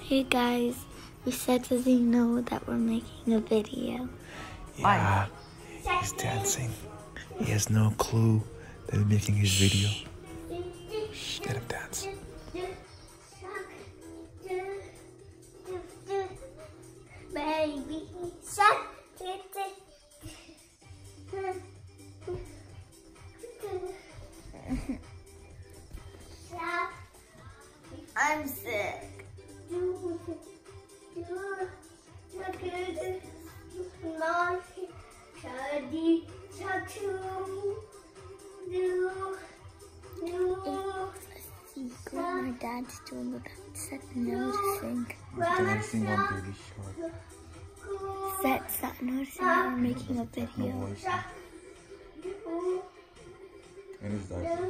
Hey guys, we said to Zeno that we're making a video. Yeah, he's dancing. He has no clue that we're making his video. Shh, let him dance. Baby shark. I'm sick. My dad's doing without Seth noticing. Dancing on Baby Shark. Seth's not noticing that we're making a video. And his diaper.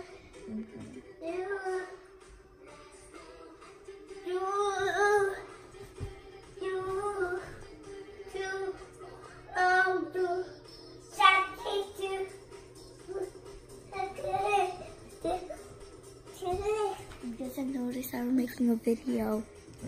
He doesn't notice that we're making a video.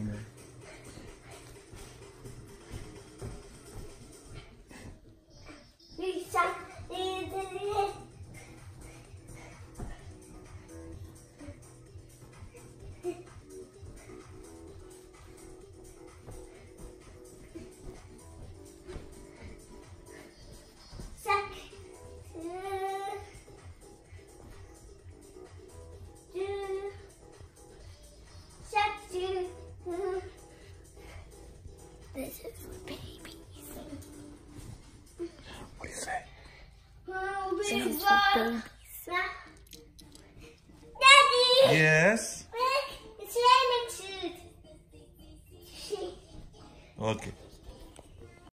This is for babies. What do you say? This is for babies. Daddy! Yes? Look, it's raining shoes. Okay.